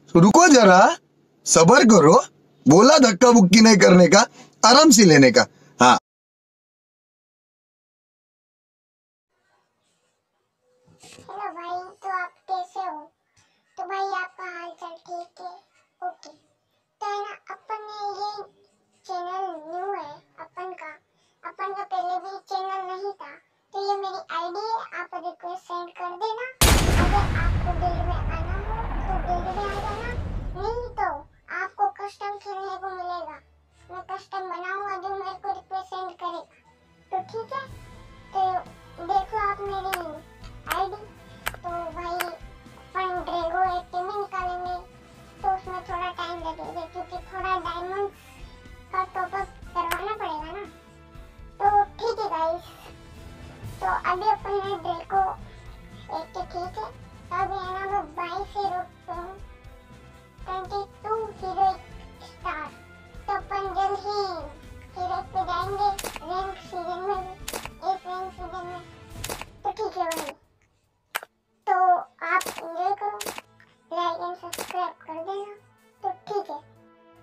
रुको जरा, सबर करो। बोला धक्का बुक्की नहीं करने का, आराम से लेने का। हाँ। हेलो भाई, तो आप कैसे हो? तो भाई आपका हाल चाल ठीक है? ओके। तो है ना, अपन ने ये चैनल न्यू है अपन का पहले भी चैनल नहीं था। तो ये मेरी आईडी है, आप रिक्वेस्ट सेंड कर देना। अगर आपको गिल्ड में आना हो तो गिल्ड में आ जाना, नहीं तो आपको कस्टम खेलने को मिलेगा। मैं कस्टम बनाऊंगा जो मेरे को रिक्वेस्ट सेंड करेगा, तो ठीक है। तो देखो आप मेरी आईडी। तो भाई अपन ड्रैगो एक्टिव में निकालेंगे, तो उसमें थोड़ा टाइम लगेगा क्योंकि थोड़ा डायमंड का टॉपअप करवाना पड़ेगा ना। तो ठीक है गाइस, तो अभी अपन ने ड्रैगो एक के ठीक है। तो अभी है ना मैं 22 हीरो पे हूँ, 22 हीरो स्टार। तो अपन जल्द ही हीरो पे जाएंगे रैंक सीजन में भी, इस रैंक सीजन में। तो ठीक है भाई, तो आप एंजॉय करो, लाइक एंड सब्सक्राइब कर देना। तो ठीक है।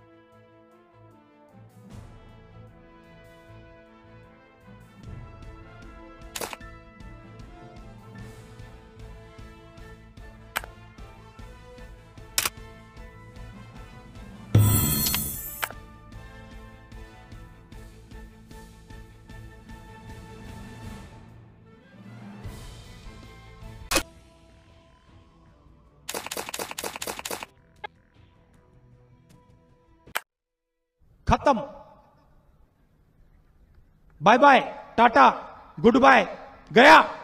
खत्म। बाय बाय, टाटा, गुड बाय, गया।